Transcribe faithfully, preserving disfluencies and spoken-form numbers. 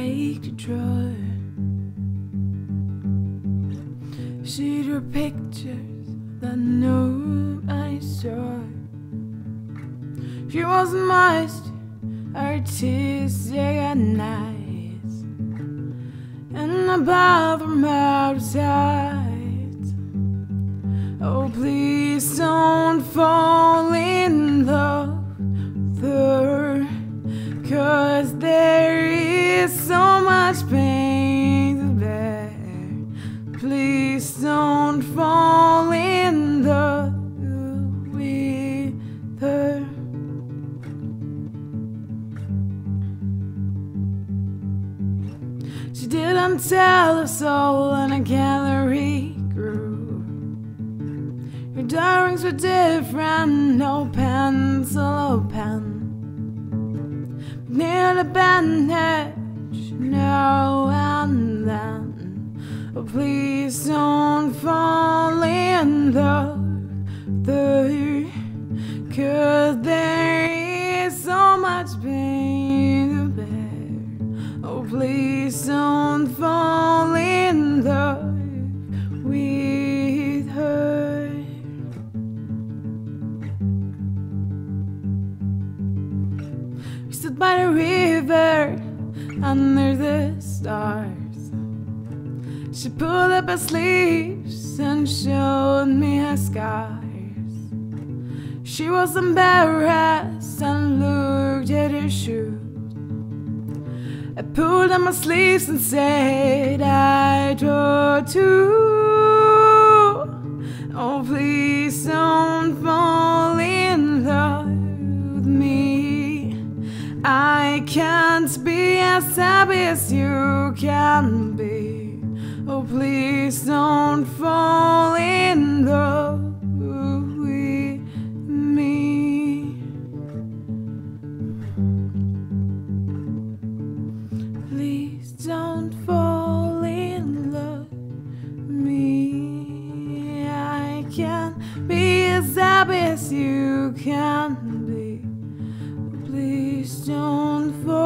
take control. She drew pictures that nobody saw. She was most artistic and nice in the bathroom outside. Oh, please don't fall in love with her, 'cause there is so much pain to bear. Please don't fall in love with her. She didn't tell her soul in a gallery grew. Her drawings were different, no pencil or pen. Near the bandage, now and then. Oh, please don't fall in love with her, 'cause there is so much pain to bear. Oh, please don't fall in love with her. We stood by the river under the stars. She pulled up her sleeves and showed me her scars. She was embarrassed and looked at her shoes. I pulled up my sleeves and said, I draw too. Oh, please don't fall in love with me. I can't be as happy as you can be. Oh, please don't fall in love with me. Please don't fall in love with me. I can't be as happy as you can be. Please don't fall